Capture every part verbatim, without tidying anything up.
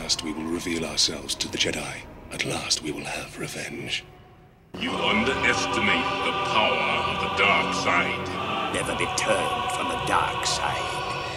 last we will reveal ourselves to the Jedi. At last we will have revenge. You underestimate the power of the dark side. Never be turned from the dark side.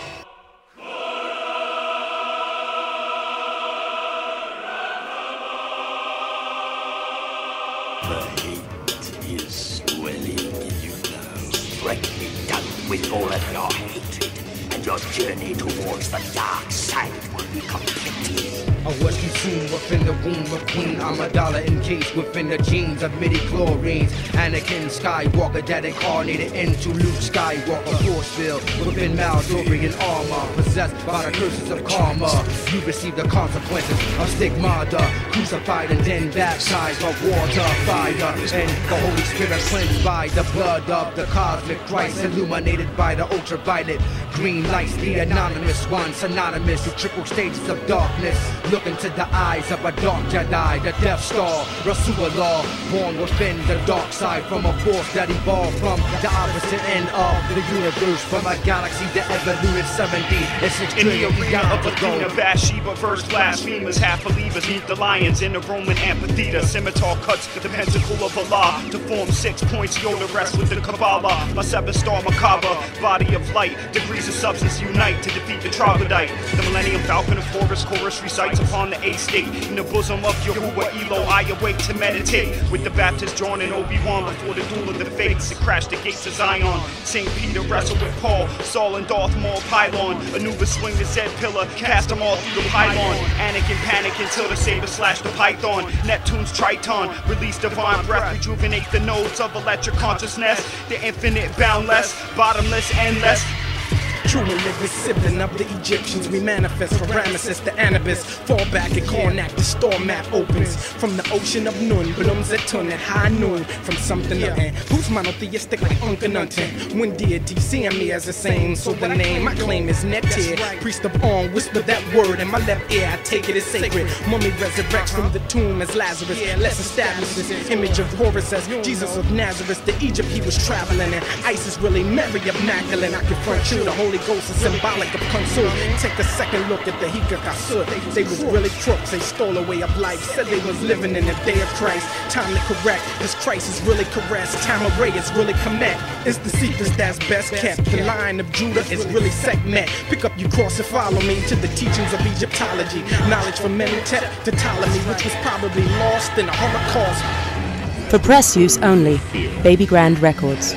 The hate is swelling in you now. Strike me down with all of your hatred, and your journey towards the dark side will be complete. I was consumed within the womb of Queen Amidala, encased within the genes of midi-chlorines. Anakin Skywalker that incarnated into Luke Skywalker, force field within Maldorian armor, possessed by the curses of karma. You receive the consequences of stigmata, crucified and then baptized by water, fire, and the Holy Spirit cleansed by the blood of the cosmic Christ, illuminated by the ultraviolet green lights. The anonymous one, synonymous with triple stages of darkness. Look into the eyes of a dark Jedi, the Death Star, Rasulullah, born within the dark side from a force that evolved from the opposite end of the universe, from a galaxy that evolved seventy and six in the trillion arena of years ago. Athena, Bathsheba verse blasphemers, half believers meet the lions in the Roman amphitheater. Scimitar cuts the pentacle of Allah to form six points. Yoda rests with the Kabbalah, my seven-star Macabre body of light. Degrees of substance unite to defeat the troglodyte. The Millennium Falcon of Forest Chorus recites upon the A state. In the bosom of Yahuwah Elo, I awake to meditate with the Baptist John and Obi-Wan before the duel of the fates. It crashed the gates of Zion. Saint Peter wrestled with Paul, Saul and Darth Maul pylon. Anubis swing the Zed pillar, cast them all through the pylon. Anakin panic until the saber slashed the python. Neptune's Triton released divine breath, rejuvenate the nodes of electric consciousness. The infinite, boundless, bottomless, endless. Truly living sibling of the Egyptians, we manifest for Ramesses the Anubis. Fall back at Karnak, the storm map opens. From the ocean of Nun, blooms at Tun at high noon. From something to end, who's monotheistic like Uncanunton. When deity seeing me as the same, so the name I claim is Netir. Priest of On, whisper that word in my left ear, I take it as sacred. Mummy resurrects from the tomb as Lazarus. Let's establish this image of Horus as Jesus of Nazareth. The Egypt he was traveling in. Isis really Mary of Magdalene. I confront you, the Holy Ghost is symbolic of Consul. Take a second look at the Hikakasur. They was really crooks, they stole a way of life. Said they was living in the day of Christ. Time to correct, this Christ is really caressed. Time of Ray is really commit. It's the secrets that's best kept. The line of Judah is really segment. Pick up your cross and follow me to the teachings of Egyptology. Knowledge from Menetep to Ptolemy, which was probably lost in a Holocaust. For press use only, Baby Grand Records.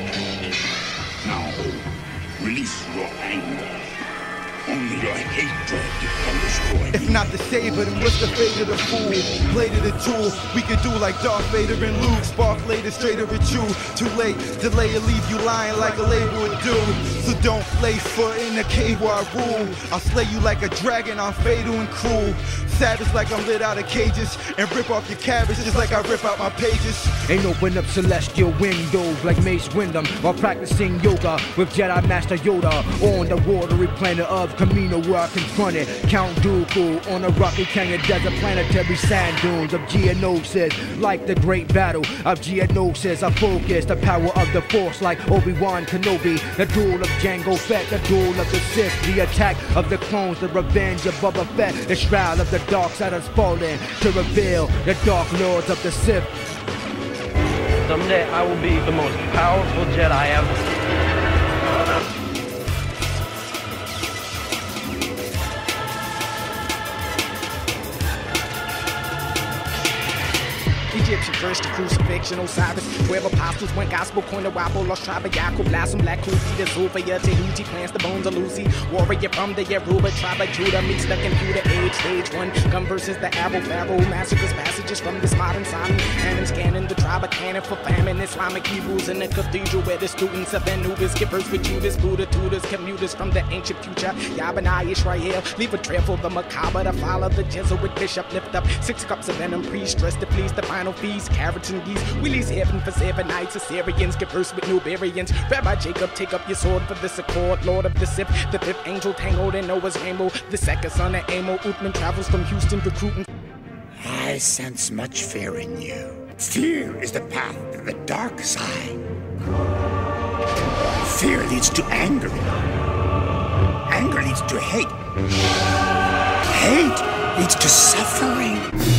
Now, release your anger. Only your hatred can destroy me. If not the saber, then what's the fate of the fool? Blade of the tool, we could do like Darth Vader and Luke. Spark later, straighter at you. Too late, delay will leave you lying like a label would do. So don't lay foot in the cave where I rule. I'll slay you like a dragon, I'm fatal and cruel. Savage like I'm lit out of cages, and rip off your cabbage just like I rip out my pages. Ain't open up celestial windows like Mace Windu while practicing yoga with Jedi Master Yoda on the watery planet of Camino, where I confronted Count Dooku on a rocky canyon desert, planetary sand dunes of Geonosis. Like the great battle of Geonosis, I focus the power of the Force like Obi-Wan Kenobi. The duel of Jango Fett, the duel of the Sith, the attack of the clones, the revenge of Boba Fett, the shroud of the dark side has fallen to reveal the dark lords of the Sith. Someday I will be the most powerful Jedi ever. Egyptian first to crucifixion, Osiris, twelve apostles, one gospel, coin the wobble, lost tribe of Yaakov, blossom, black Kufi, the Sophia, Tehuti, plants the bones of Lucy, warrior from the Yoruba tribe of Judah, meets the computer age, stage one, gun versus the arrow, pharaoh, massacres, passages from this modern Simon, and scanning the tribe of Canaan for famine, Islamic Hebrews in the cathedral where the students of Anubis get verse with Judas, Buddha, tutors, commuters from the ancient future, Yabani, Israel, leave a trail for the macabre to follow the Jesuit bishop, lift up six cups of venom, pre-stress to please the final feast, carrots and geese, we lease heaven for seven nights, Assyrians converse with Nubarians, Rabbi Jacob, take up your sword for this accord, Lord of the Sith, the fifth angel tangled in Noah's rainbow, the second son of Amo, Uthman travels from Houston recruiting. I sense much fear in you. Fear is the path to the dark side. Fear leads to anger. Anger leads to hate. Hate leads to suffering.